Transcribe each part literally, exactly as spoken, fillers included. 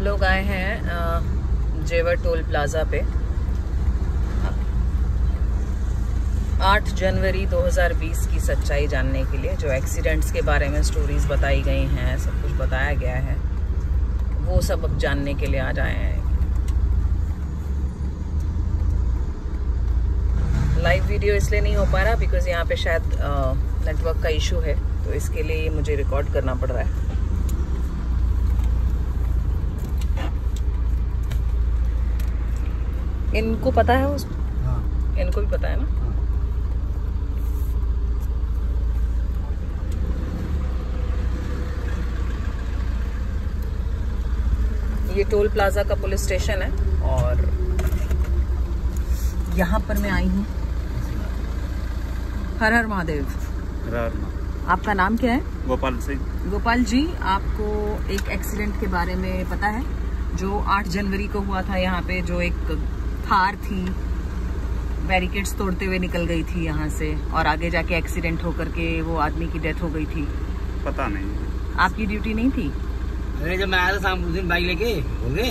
लोग आए हैं जेवर टोल प्लाजा पे आठ जनवरी दो हज़ार बीस की सच्चाई जानने के लिए। जो एक्सीडेंट्स के बारे में स्टोरीज बताई गई हैं, सब कुछ बताया गया है, वो सब अब जानने के लिए आज आए हैं। लाइव वीडियो इसलिए नहीं हो पा रहा बिकॉज यहाँ पे शायद नेटवर्क का इशू है, तो इसके लिए मुझे रिकॉर्ड करना पड़ रहा है। इनको पता है उस हाँ। इनको भी पता है ना। हाँ। ये टोल प्लाजा का पुलिस स्टेशन है और यहाँ पर मैं आई हूँ। हर हर महादेव। आपका नाम क्या है? गोपाल सिंह। गोपाल जी, आपको एक एक्सीडेंट के बारे में पता है जो आठ जनवरी को हुआ था? यहाँ पे जो एक कार थी बैरिकेड्स तोड़ते हुए निकल गई थी यहाँ से और आगे जाके एक्सीडेंट होकर के वो आदमी की डेथ हो गई थी। पता नहीं। आपकी ड्यूटी नहीं थी? अरे जब मैं आया था शाम उस दिन बाइक लेके हो गए।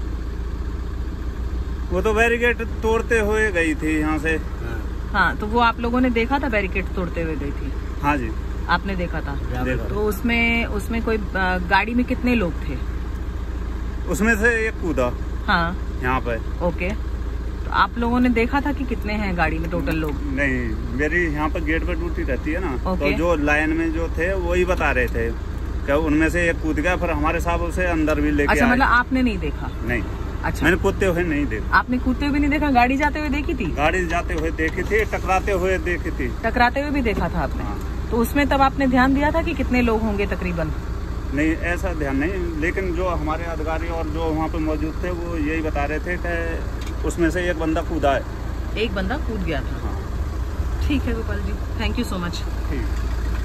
वो तो बैरिकेड तोड़ते हुए गई थी यहाँ से। हाँ।, हाँ तो वो आप लोगों ने देखा था बैरिकेड तोड़ते हुए गई थी? हाँ जी, आपने देखा था। देखा। तो उसमें उसमें कोई गाड़ी में कितने लोग थे? उसमें से एक कूदा। हाँ यहाँ पे। ओके, तो आप लोगों ने देखा था कि कितने हैं गाड़ी में टोटल लोग? नहीं, मेरी यहाँ पर गेट पर ड्यूटी रहती है ना। ओके। तो जो लाइन में जो थे वही बता रहे थे कि उनमें से एक कूद गया, फिर हमारे साहब उसे अंदर भी लेके। अच्छा, मतलब आपने नहीं देखा? नहीं। अच्छा, मैंने कूदते हुए नहीं देखा। आपने कूदते हुए नहीं देखा? गाड़ी जाते हुए देखी थी? गाड़ी जाते हुए देखी थी, टकराते हुए देखी थी। टकराते हुए भी देखा था आपने? हाँ। तो उसमें तब आपने ध्यान दिया था कि कितने लोग होंगे तकरीबन? नहीं, ऐसा ध्यान नहीं, लेकिन जो हमारे अधिकारी और जो वहाँ पे मौजूद थे वो यही बता रहे थे कि उसमें से एक बंदा कूदा है। एक बंदा कूद गया था? हाँ। ठीक है Gopal ji, thank you so much. ठीक।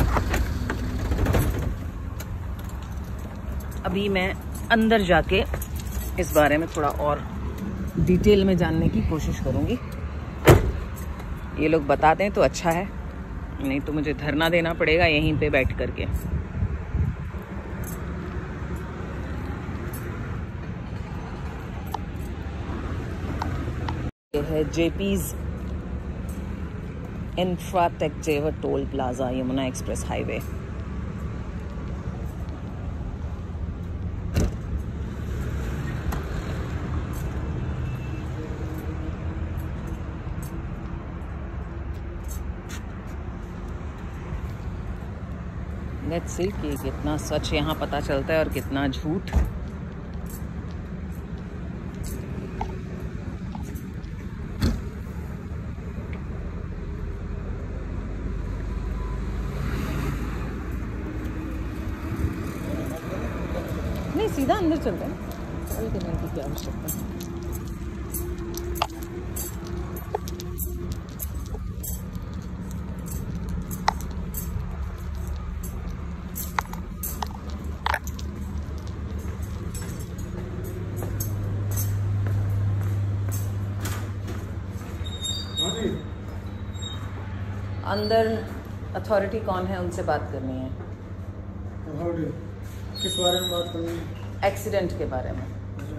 अभी मैं अंदर जाके इस बारे में थोड़ा और डिटेल में जानने की कोशिश करूंगी। ये लोग बता दें तो अच्छा है, नहीं तो मुझे धरना देना पड़ेगा यहीं पे बैठ करके। ये है Jaypee's Infratech Jewar toll plaza, Yamuna expressway highway. Let's see कि कितना सच यहाँ पता चलता है और कितना झूठ। नहीं, सीधा अंदर चलते हैं, अभी करने की क्या आवश्यकता है। अंदर अथॉरिटी कौन है, उनसे बात करनी है। किस बारे में बात करनी है? एक्सीडेंट के बारे में।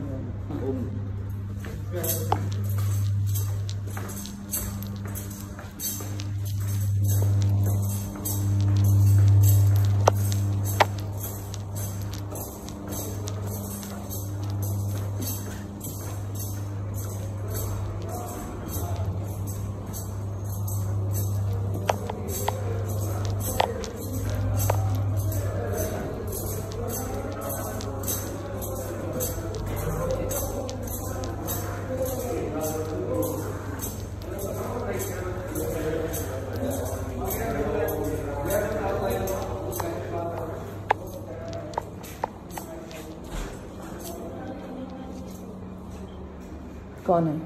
कौन है?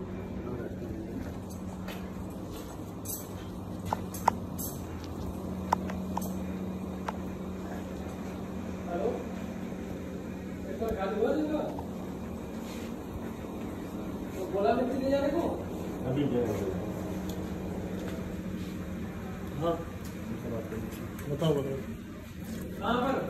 बोला मिट्टी ले जाने को अभी हाँ बताओ बताओ कहाँ पर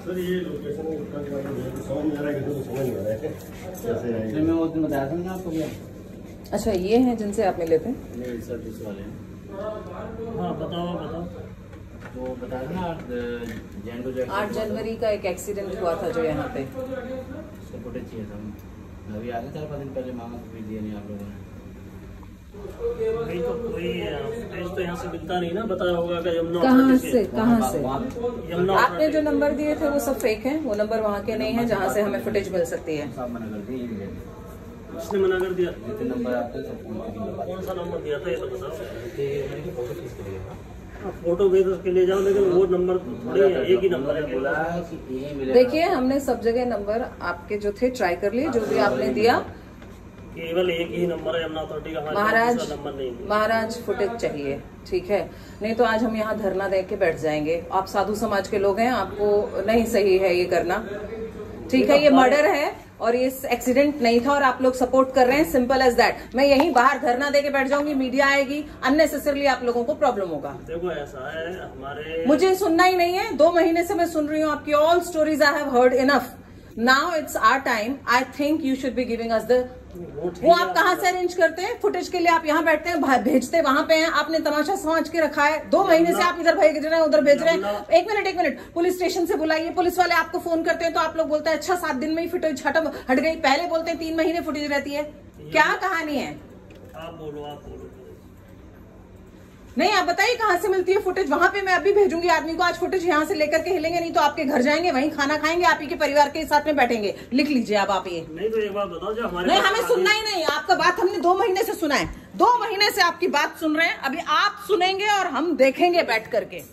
सर ये लोकेशन समझ में आ रहा है कि समझ में आ रहा है कैसे है। मैं उस दिन बताया था ना आपको क्या। अच्छा, ये हैं जिनसे आप मिले थे? मेरे सर्विस वाले हैं। हाँ बताओ बताओ। वो बताया था ना जैन को आठ जनवरी का एक एक्सीडेंट हुआ था जो यहाँ पे। उसको फुटेज चाहिए था। अभी आ गए चार पाँच दिन पहले, मांगा तो फिर दिया नहीं आप लोगों ने। नहीं तो कोई फुटेज तो यहाँ से मिलता नहीं ना, बताया होगा कि यमुना कहाँ से कहाँ से यमुना आपने जो नंबर दिए थे वो सब फेक हैं? वो नंबर वहाँ के नहीं है जहाँ से हमें फुटेज मिल सकती है। साहब मना कर दिए। उसने मना कर दिया। जितने नंबर आपके सब कौन सा नंबर दिया था ये तो बताओ। फोटो खींच के दिया। आप फोटो भेज के ले जाओ, लेकिन वो नंबर थोड़ी है, एक ही नंबर है। बोला कि यही मिलेगा। देखिए, हमने सब जगह नंबर आपके जो थे ट्राई कर लिए, जो भी आपने दिया। केवल एक ही नंबर है यमुना अथॉरिटी का। महाराज नंबर नहीं है। महाराज फुटेज चाहिए, ठीक है? नहीं तो आज हम यहाँ धरना दे के बैठ जाएंगे। आप साधु समाज के लोग हैं, आपको नहीं सही है ये करना, ठीक है? ये मर्डर है और ये एक्सीडेंट नहीं था और आप लोग सपोर्ट कर रहे हैं, सिंपल एज दैट। मैं यहीं बाहर धरना दे के बैठ जाऊंगी, मीडिया आएगी, अननेसेसरली आप लोगों को प्रॉब्लम होगा। देखो ऐसा है, हमारे मुझे सुनना ही नहीं है, दो महीने से मैं सुन रही हूँ आपकी all stories. I have heard enough. Now it's our time. I think you should be giving us the वो आप कहाँ से अरेंज करते हैं फुटेज के लिए? आप यहाँ बैठते हैं, भेजते वहां पे हैं। आपने तमाशा समझ के रखा है। दो महीने से आप इधर भेज रहे हैं, उधर भेज रहे हैं। एक मिनट एक मिनट, पुलिस स्टेशन से बुलाइए। पुलिस वाले आपको फोन करते हैं तो आप लोग बोलते हैं अच्छा सात दिन में ही फुटेज हट हट गई। पहले बोलते हैं तीन महीने फुटेज रहती है। क्या कहानी है? आप बोलो आप बोलो। नहीं, आप बताइए कहाँ से मिलती है फुटेज? वहां पे मैं अभी भेजूंगी आदमी को। आज फुटेज यहाँ से लेकर के हिलेंगे नहीं तो आपके घर जाएंगे, वहीं खाना खाएंगे, आप ही के परिवार के साथ में बैठेंगे। लिख लीजिए अब आप ये। नहीं तो एक बात बताओ, जो हमारे नहीं, हमें सुनना ही नहीं। आपका बात हमने दो महीने से सुना है। दो महीने से आपकी बात सुन रहे हैं। अभी आप सुनेंगे और हम देखेंगे बैठ करके।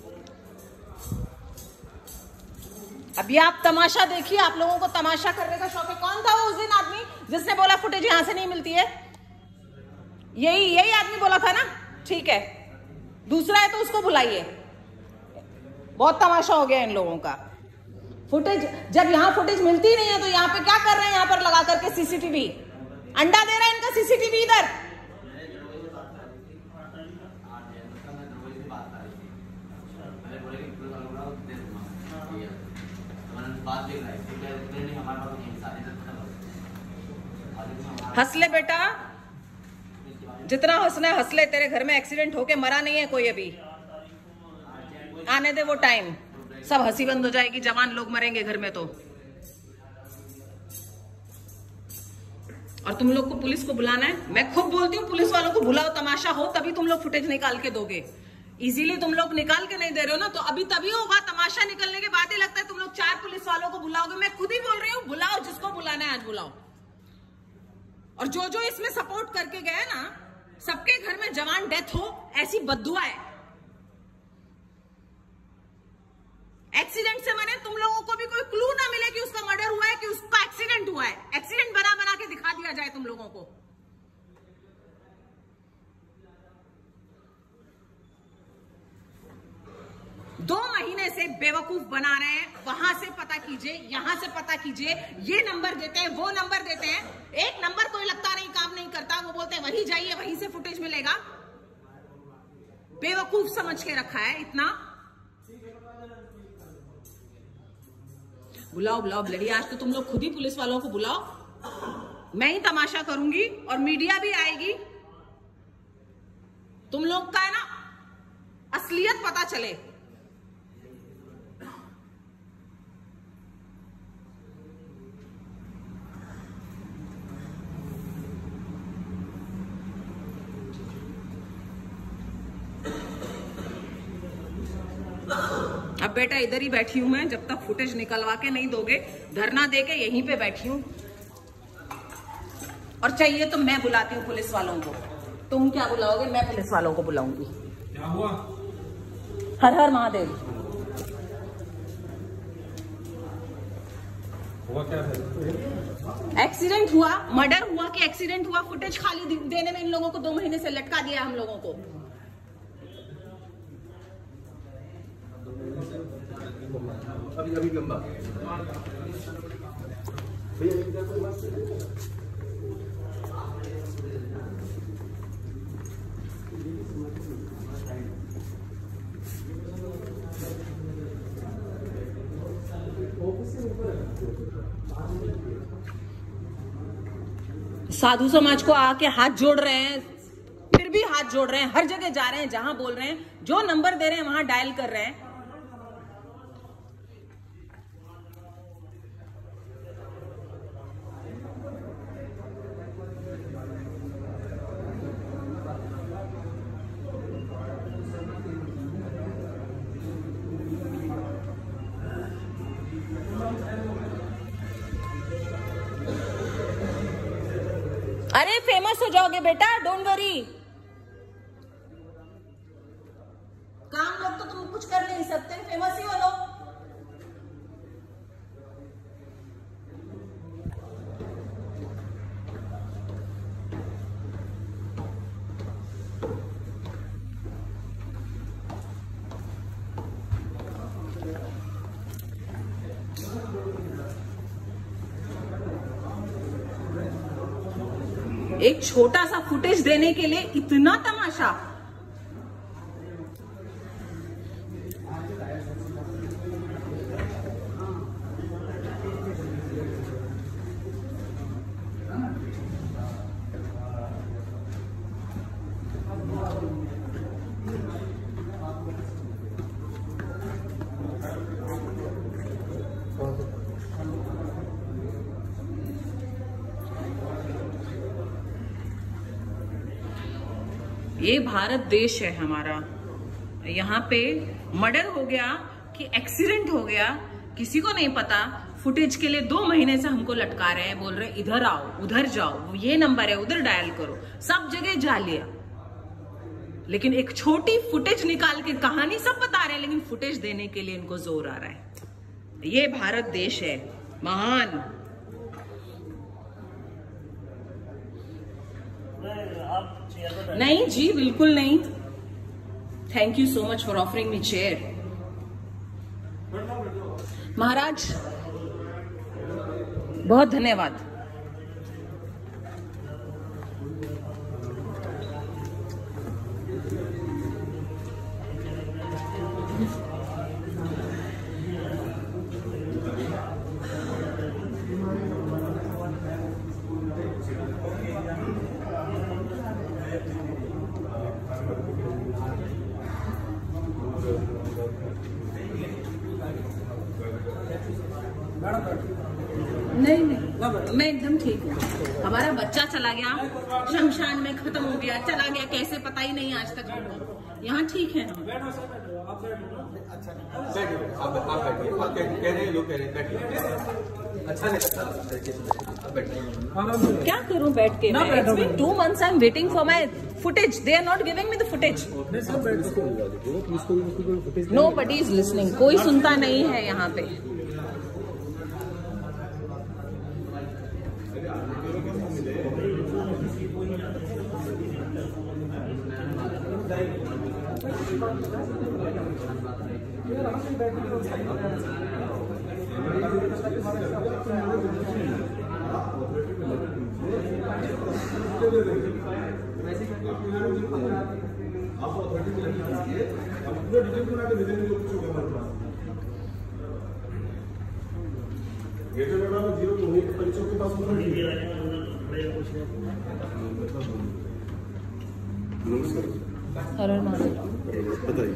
अभी आप तमाशा देखिए। आप लोगों को तमाशा करने का शौक है। कौन था वो उस दिन आदमी जिसने बोला फुटेज यहां से नहीं मिलती है? यही यही आदमी बोला था ना? ठीक है, दूसरा है तो उसको बुलाइए। बहुत तमाशा हो गया इन लोगों का। फुटेज जब यहाँ फुटेज मिलती नहीं है तो यहाँ पे क्या कर रहे हैं? यहाँ पर लगा करके सीसीटीवी अंडा दे रहा है इनका सीसीटीवी इधर। हंसले बेटा, जितना हंसना है हंस ले। तेरे घर में एक्सीडेंट होके मरा नहीं है कोई अभी। आने दे वो टाइम, सब हंसी बंद हो जाएगी। जवान लोग मरेंगे घर में तो। और तुम लोग को पुलिस को बुलाना है। मैं खुद बोलती हूँ पुलिस वालों को बुलाओ, तमाशा हो तभी तुम लोग फुटेज निकाल के दोगे। इजीली तुम लोग निकाल के नहीं दे रहे हो ना, तो अभी तभी होगा। तमाशा निकलने के बाद ही लगता है तुम लोग चार पुलिस वालों को बुलाओगे। मैं खुद ही बोल रही हूँ, बुलाओ जिसको बुलाना है आज बुलाओ। और जो जो इसमें सपोर्ट करके गए ना, सबके घर में जवान डेथ हो ऐसी बद्दुआ है। एक्सीडेंट से मरे, तुम लोगों को भी कोई क्लू ना मिले कि उसका मर्डर हुआ है कि उसका एक्सीडेंट हुआ है। एक्सीडेंट बना बना के दिखा दिया जाए तुम लोगों को। दो महीने से बेवकूफ बना रहे हैं। वहां से पता कीजिए, यहां से पता कीजिए। ये नंबर देते हैं, वो नंबर देते हैं। एक नंबर कोई लगता नहीं, काम नहीं करता। वो बोलते हैं वहीं जाइए, वहीं से फुटेज मिलेगा। बेवकूफ समझ के रखा है इतना। बुलाओ बुलाओ ब्लडी, आज तो तुम लोग खुद ही पुलिस वालों को बुलाओ। मैं ही तमाशा करूंगी और मीडिया भी आएगी। तुम लोग का है ना असलियत पता चले। अब बेटा इधर ही बैठी हूं मैं, जब तक फुटेज निकलवा के नहीं दोगे। धरना दे के यहीं पे बैठी हूं। और चाहिए तो मैं बुलाती हूँ पुलिस वालों को। तुम क्या बुलाओगे? मैं पुलिस वालों को बुलाऊंगी। क्या हुआ? हर हर महादेव। हुआ क्या है? एक्सीडेंट हुआ, मर्डर हुआ कि एक्सीडेंट हुआ, फुटेज खाली देने में इन लोगों को दो महीने से लटका दिया हम लोगों को। अभी अभी लंबा साधु समाज को आके हाथ जोड़ रहे हैं, फिर भी हाथ जोड़ रहे हैं, हर जगह जा रहे हैं, जहां बोल रहे हैं, जो नंबर दे रहे हैं वहां डायल कर रहे हैं। अरे फेमस हो जाओगे बेटा, डोंट वरी। काम लोग तो तुम कुछ कर नहीं सकते, फेमस ही हो लो। एक छोटा सा फुटेज देने के लिए इतना तमाशा। ये भारत देश है हमारा, यहाँ पे मर्डर हो गया कि एक्सीडेंट हो गया किसी को नहीं पता। फुटेज के लिए दो महीने से हमको लटका रहे हैं, बोल रहे इधर आओ उधर जाओ, ये नंबर है उधर डायल करो, सब जगह जा लिया। लेकिन एक छोटी फुटेज निकाल के कहानी सब बता रहे हैं, लेकिन फुटेज देने के लिए इनको जोर आ रहा है। ये भारत देश है महान। नहीं जी, बिल्कुल नहीं। Thank you so much for offering me chair. महाराज बहुत धन्यवाद। नहीं नहीं, मैं एकदम ठीक हूँ। हमारा बच्चा चला गया शमशान में, खत्म हो गया, चला गया कैसे पता ही नहीं आज तक हमको। यहाँ ठीक है हम। क्या करूँ बैठ के? It's been two months I'm waiting for my footage. They are not giving me the footage. Nobody is listening. कोई सुनता नहीं है यहाँ पे। बताइए।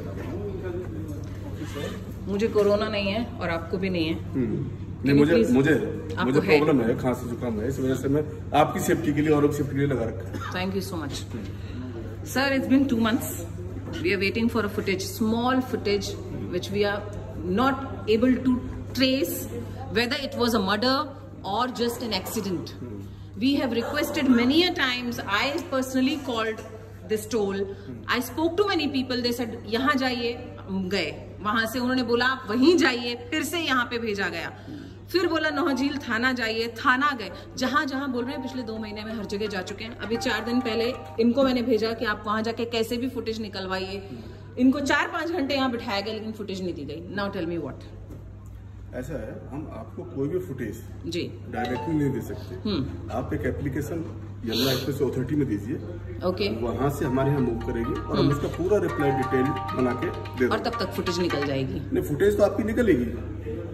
मुझे कोरोना नहीं है और आपको भी नहीं है। नहीं, मुझे मुझे मुझे प्रॉब्लम है, खांसी जुकाम है, इस वजह से मैं आपकी सेफ्टी के लिए और सेफ्टी के लिए लगा रखा है। Thank you so much sir. It's been two months we are waiting for a footage, small footage which we are not able to trace whether it was a murder or just an accident. We have requested many a times. I personally called this toll. I spoke to many people. They said यहाँ जाइए, गए वहां से उन्होंने बोला आप वहीं जाइए, फिर से यहाँ पे भेजा गया, फिर बोला नौझील थाना जाइए, थाना गए, जहां जहां बोल रहे हैं पिछले दो महीने में हर जगह जा चुके हैं। अभी चार दिन पहले इनको मैंने भेजा कि आप वहां जाके कैसे भी फुटेज निकलवाइए। इनको चार पांच घंटे यहाँ बिठाया गया लेकिन फुटेज नहीं दी गई। Now tell me what. ऐसा है, हम आपको कोई भी फुटेज जी डायरेक्टली नहीं दे सकते। आप एक एप्लीकेशन यमुना एक्सप्रेस अथॉरिटी में दीजिए, ओके, वहाँ से हमारे यहाँ मूव करेगी और हम उसका पूरा रिप्लाई डिटेल बना के दे देंगे। और तब तक फुटेज निकल जाएगी? नहीं, फुटेज तो आपकी निकलेगी,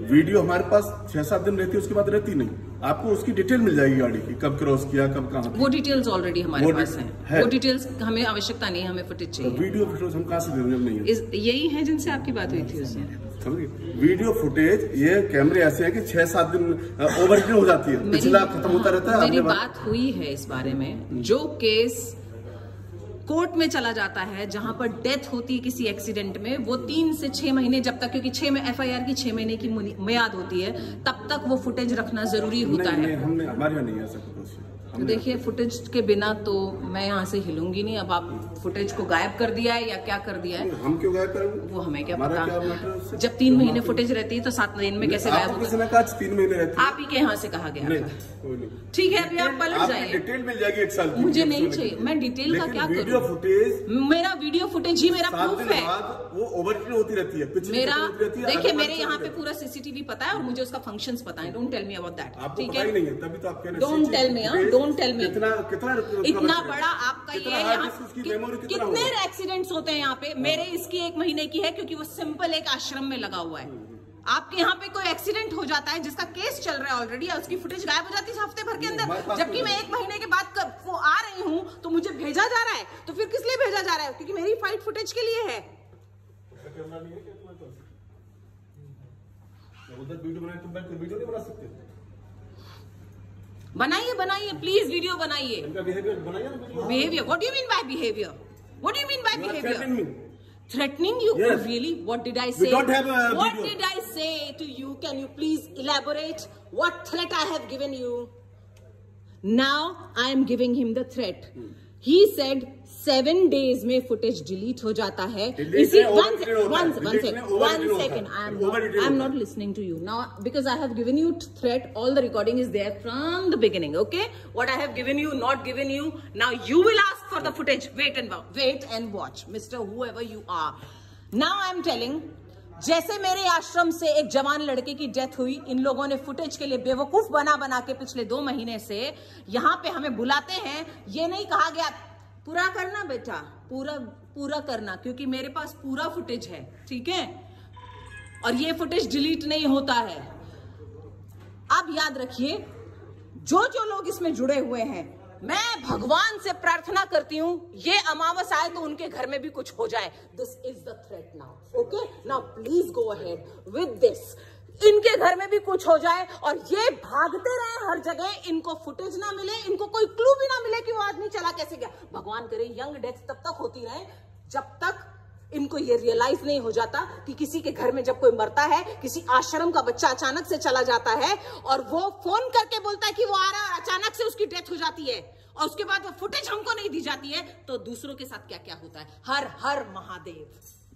वीडियो हमारे पास छह सात दिन रहती है, उसके बाद रहती नहीं। आपको उसकी डिटेल मिल जाएगी गाड़ी की, कब क्रॉस किया, कब कहाँ। वो डिटेल्स ऑलरेडी हमारे वो पास हैं। है। वो डिटेल्स हमें आवश्यकता नहीं है, हमें फुटेज चाहिए। तो वीडियो फुटेज हम कहाँ से दे देंगे? नहीं है। इस, यही है जिनसे आपकी बात हुई थी उससे। समझिए, वीडियो फुटेज ये कैमरे ऐसे हैं कि छह सात दिन ओवरकिल हो जाती है, पिछला खत्म होता रहता है। मेरी बात हुई है इस बारे में। जो केस कोर्ट में चला जाता है, जहां पर डेथ होती है किसी एक्सीडेंट में, वो तीन से छह महीने जब तक, क्योंकि छह में एफआईआर की छह महीने की मियाद होती है, तब तक वो फुटेज रखना जरूरी होता नहीं, है। नहीं, हमने हमारे यहाँ नहीं ऐसा कुछ। तो देखिए, फुटेज के बिना तो मैं यहाँ से हिलूंगी नहीं। अब आप फुटेज को गायब कर दिया है या क्या कर दिया है, हम क्यों गायब करेंगे? वो हमें क्या क्या पता। जब तीन महीने फुटेज रहती है तो सात दिन में कैसे गायब होगा? किसी ने कहा तीन महीने रहती है। आप ही के यहाँ से कहा गया। नहीं, ठीक है, अभी आप पलट जाइए। डिटेल मिल जाएगी एक साल की। मुझे नहीं चाहिए, मैं डिटेल का क्या करूं? वीडियो फुटेज, मेरा वीडियो फुटेज ही मेरा प्रूफ है। वो ओवरकिल होती रहती है, मेरा देखिए, मेरे यहाँ पे पूरा सीसीटीवी पता है और मुझे उसका फंक्शंस पता है। Don't tell me about that, ठीक है? नहीं है, तभी तो आप कह रहे हैं। Don't tell me, don't tell me. कितना कितना इतना बड़ा आपका ये यहाँ कितने एक्सीडेंट्स होते हैं यहाँ पे? मेरे इसकी एक महीने की है, क्योंकि वो सिंपल एक आश्रम में लगा हुआ है। आपके यहाँ पे कोई एक्सीडेंट हो जाता है जिसका केस चल रहा है ऑलरेडी, उसकी फुटेज गायब हो जाती है हफ्ते भर के अंदर, जबकि मैं एक महीने के बाद वो आ रही हूँ तो मुझे भेजा जा रहा है। तो फिर किस लिए भेजा जा रहा है? क्योंकि मेरी फाइट फुटेज के लिए है। उधर वीडियो बनाए तो वीडियो नहीं बना सकते? बनाइए, बनाइए, प्लीज वीडियो बनाइए। Behaviour, what do you mean by behaviour? What do you mean by behaviour? Threatening you? Yes. Really? What did I say? We don't have a What video. did I say to you? Can you please elaborate what threat I have given you? Now I am giving him the threat. Hmm. He said seven days में footage delete हो जाता है। इसी one second, one second, one second. I am not, I am not listening to you now because I have given you threat. All the recording is there from the beginning. Okay? What I have given you, not given you. Now you will ask for the footage. Wait and wait and watch, Mister Whoever you are. Now I am telling. जैसे मेरे आश्रम से एक जवान लड़के की death हुई, इन लोगों ने फुटेज के लिए बेवकूफ बना बना के पिछले दो महीने से यहाँ पे हमें बुलाते हैं। ये नहीं कहा गया पूरा करना बेटा, पूरा पूरा करना, क्योंकि मेरे पास पूरा फुटेज है, ठीक है? और ये फुटेज डिलीट नहीं होता है। अब याद रखिए, जो जो लोग इसमें जुड़े हुए हैं, मैं भगवान से प्रार्थना करती हूं ये अमावस आए तो उनके घर में भी कुछ हो जाए। This is the threat now. Okay, now please go ahead with this. इनके घर में भी कुछ हो जाए और ये भागते रहे हर जगह, इनको फुटेज ना मिले, इनको कोई क्लू भी ना मिले कि वो आदमी चला कैसे गया। भगवान करे यंग डेथ तब तक होती रहे जब तक इनको ये रियलाइज नहीं हो जाता कि किसी के घर में जब कोई मरता है, किसी आश्रम का बच्चा अचानक से चला जाता है और वो फोन करके बोलता है कि वो आ रहा है, अचानक से उसकी डेथ हो जाती है और उसके बाद वो फुटेज हमको नहीं दी जाती है, तो दूसरों के साथ क्या क्या होता है। हर हर महादेव।